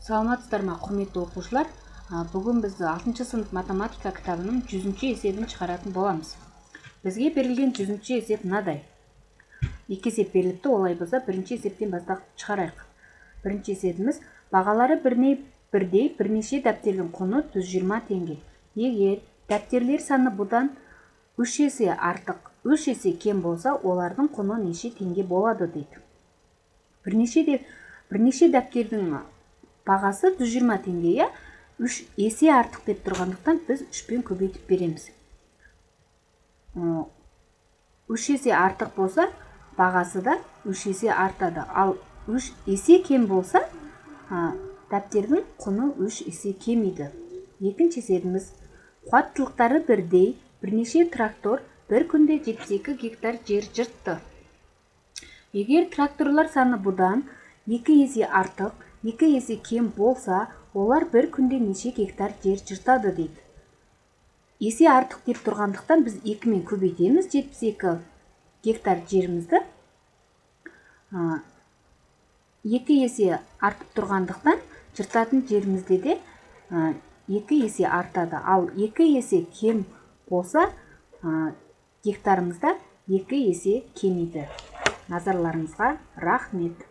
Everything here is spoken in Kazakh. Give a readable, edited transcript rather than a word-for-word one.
Саламатсыздар ма, құрметті оқушылар? Бүгін біз 6 сынып математика кітабының 100-ші есебін шығаратын боламыз. Бізге берілген 100-ші есеп мынадай. Екі есеп беріліпті, олай болса бірінші есептен бастап шығарайық. Бірінші есебіміз бағалары бірдей бірнеше дәптердің құны 120 теңге. Егер дәптерлер саны бұдан 3 есе артық, 3 есе кем болса, олардың құны неше теңге болады дейді. Бірнеше дәптердің бағасы 120 теңге, 3 есе артық деп тұрғандықтан біз 3-пен көбейтіп береміз. 3 есе артық болса, бағасы да 3 есе артады. Ал 3 есе кем болса, дәптердің құны 3 есе кемиді. Екінші есебіміз қуаттылықтары бірдей, бірнеше трактор бір күнде 72 гектар жер жыртты. Егер тракторлар саны бұдан 2 есе артық, 2 есе кем болса, олар бір күнде неше гектар жер жыртады дейді. Есе артық деп тұрғандықтан біз 2-мен көбейтеміз 72 гектар жерімізді. 2 есе артып тұрғандықтан жыртатын жерімізде де 2 есе артады. Ал 2 есе кем болса, гектарымызда 2 есе кемиді. Назарларыңызға рахмет.